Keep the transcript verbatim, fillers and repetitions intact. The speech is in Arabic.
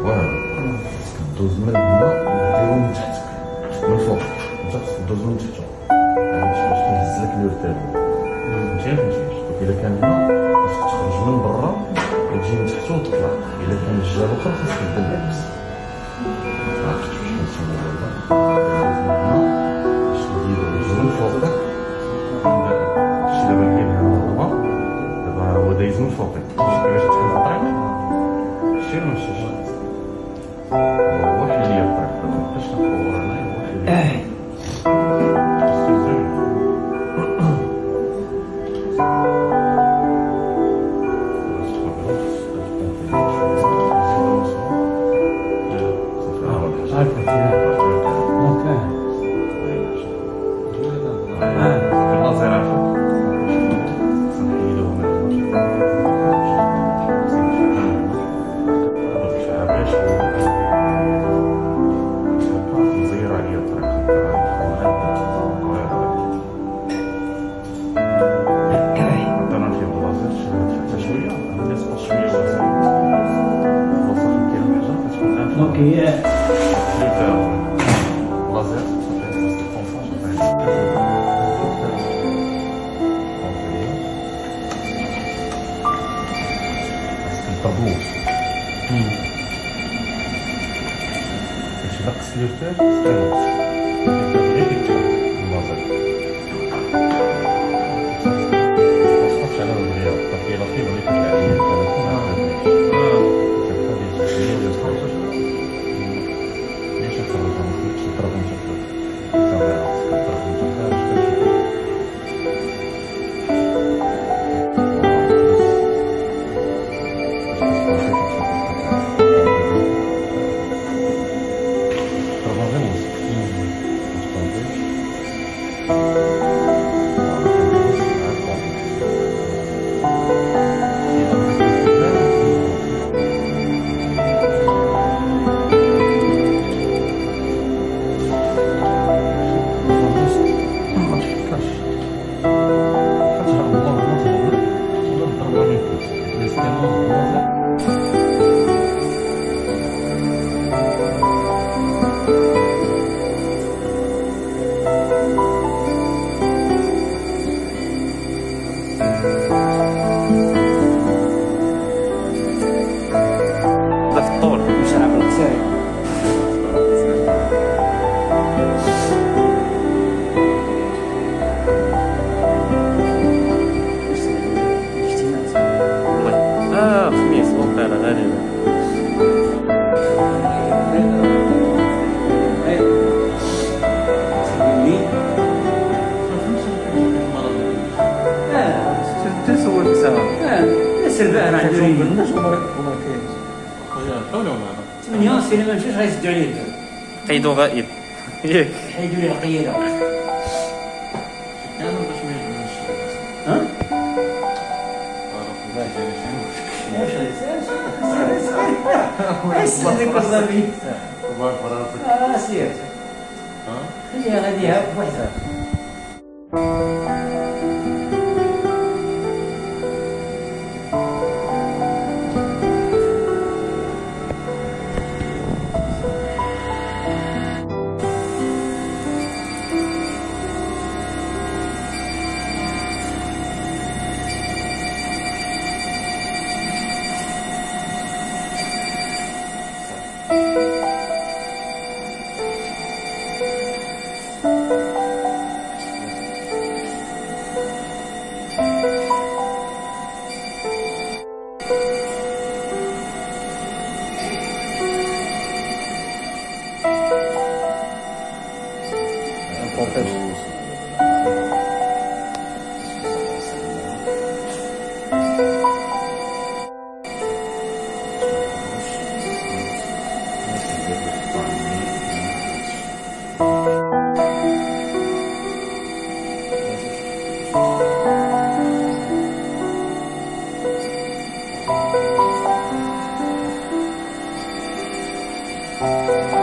وهذا كدوز من هنا وديرو من تحت من فوق، انت خصك دوز من تحت باش باش تهز لك الورتال. فهمتي فهمتي؟ الا كان هنا خصك تخرج من برا وتجي من تحت وتطلع، الا كان الجهه الاخرى خصك تبدا بالعكس. عرفت واش كنسمى دابا؟ باش تدير دوز من فوقك. شتي دابا كاين هنا دابا هو دايز من فوقك، شتي كيفاش تحل الطريق؟ شتي ولا مشتيش؟ هو حل ليا الطريق دابا مابقاش نخور هنايا، هو حل ليا. قيدو غائب ياك حيدوا لي القيده. انا باش ما يجبنيش ها؟ ايش هذيك الضربي؟ كبار فراسك. اه سير. ها؟ خليها غاديها بوحدها. Thank you.